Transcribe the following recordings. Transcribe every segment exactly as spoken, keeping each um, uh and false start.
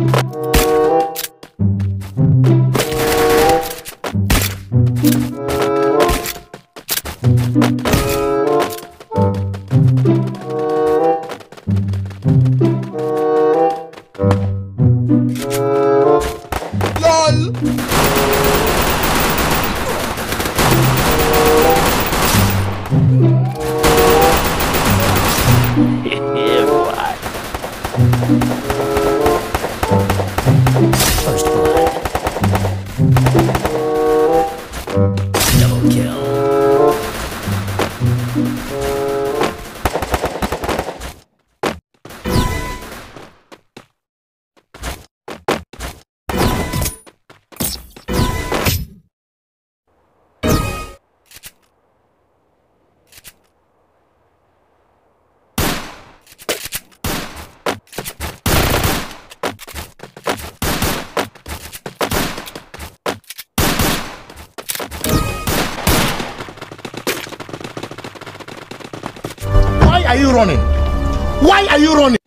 Yeah, boy. First blood. Double kill. Why are you running? Why are you running?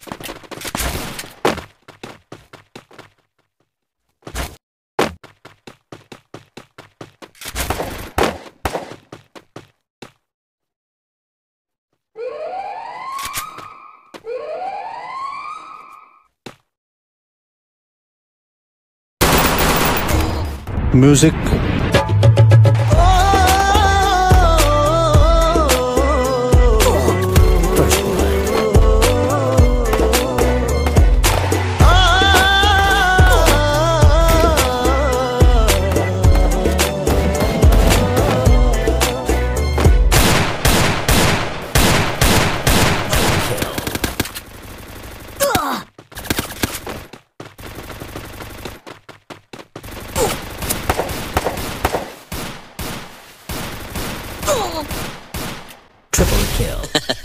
Music. First blood. Triple kill.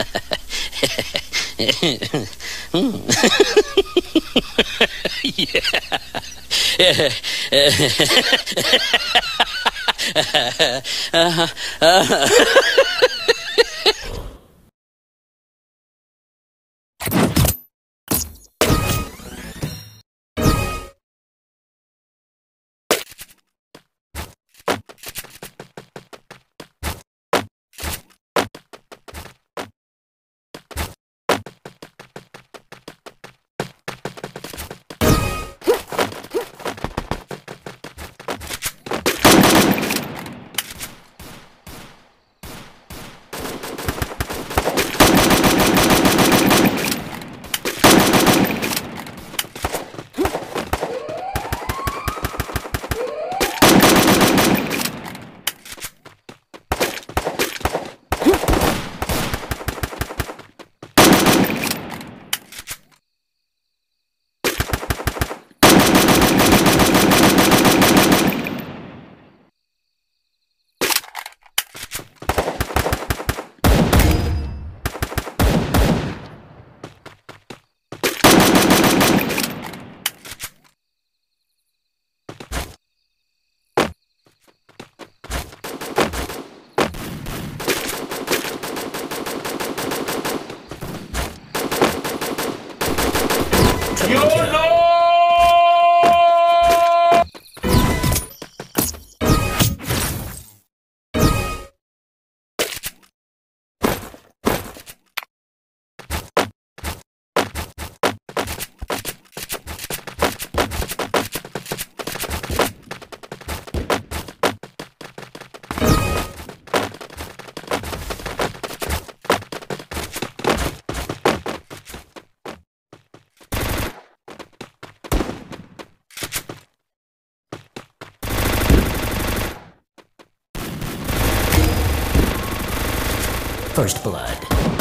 First blood.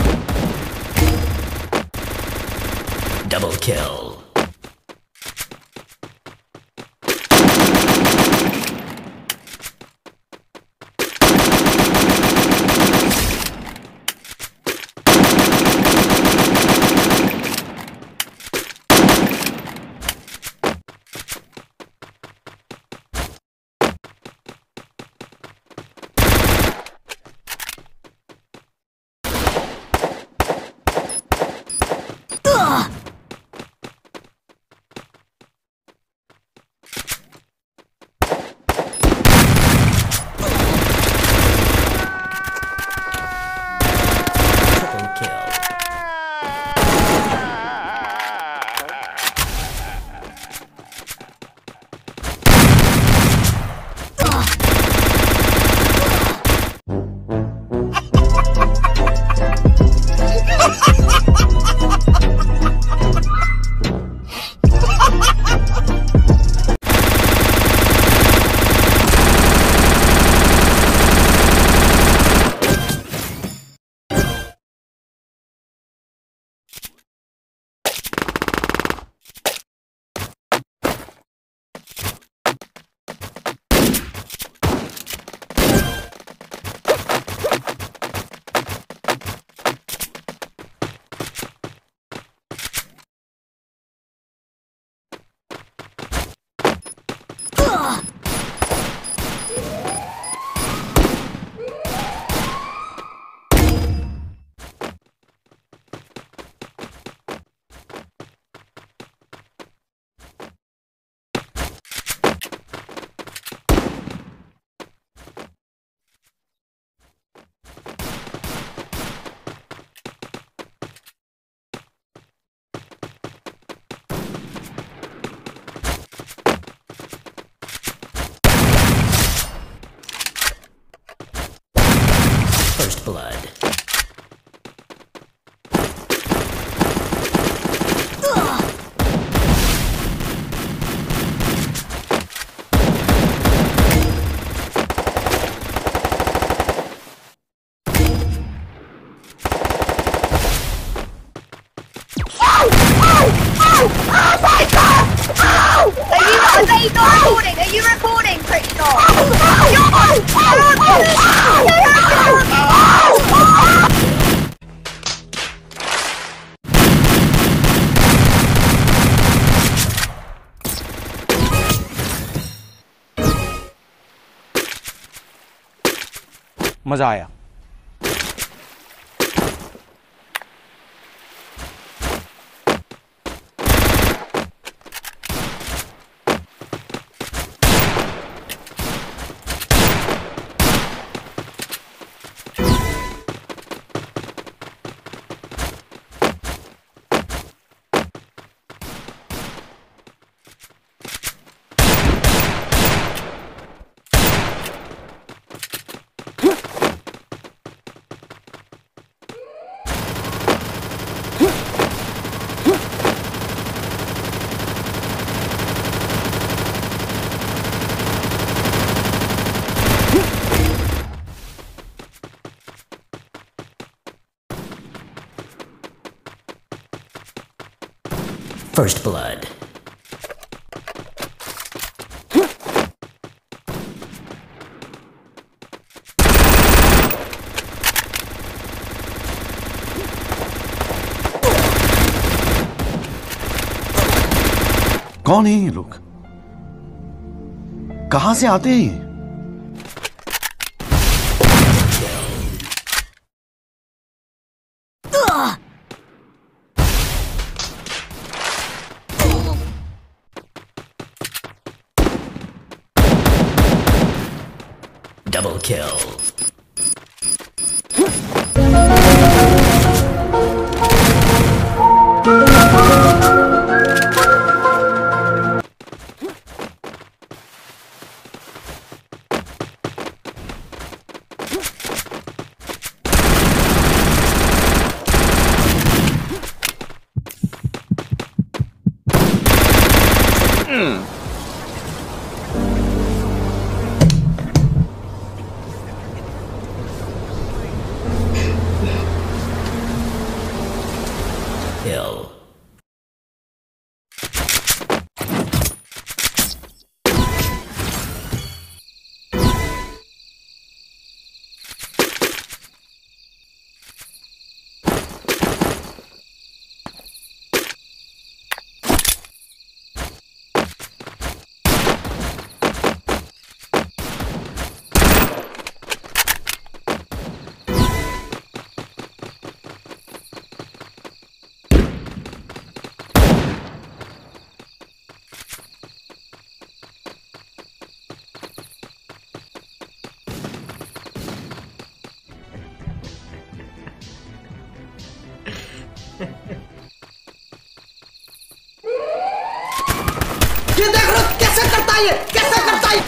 Double kill. First blood. Are you not recording? Are you recording, pretty dog? मजा आया। First blood. कौन है ये लोग? कहां से आते हैं ये? Double kill. Kill. ये देख लो कैसे करता है, कैसे करता है।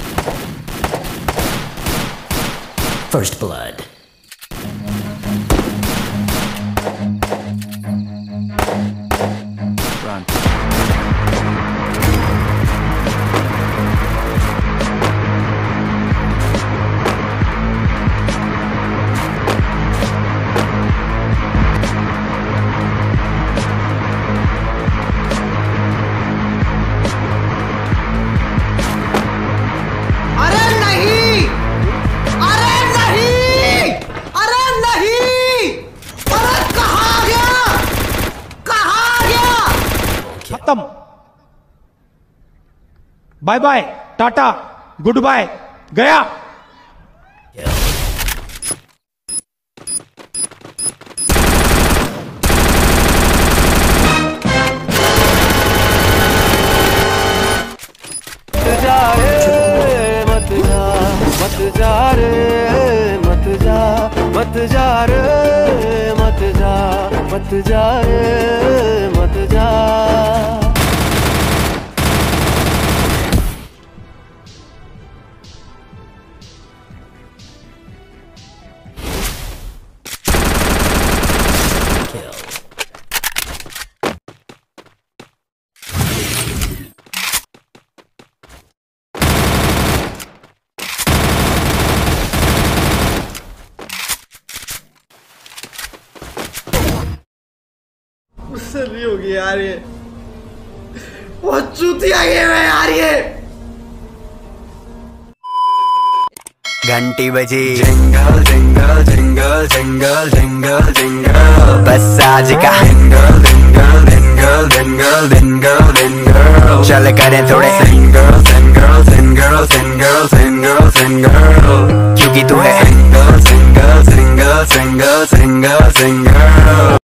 First blood. Run. अरे नहीं, अरे नहीं, अरे नहीं, अरे कहाँ गया, कहाँ गया। खत्म। Bye bye, tata, goodbye, गया। Kill. मत जा मत जा रे मत जा मत जा रे मत जा मत जा रे मत जा। मुझसे नहीं होगी यार ये, बहुत चूतिया गेम है यार ये। घंटी बजी jingle jingle jingle jingle jingle jingle, बस आज का jingle jingle jingle jingle jingle jingle, चल करें थोड़े single single single single single single, क्योंकि तू है single single single single single single.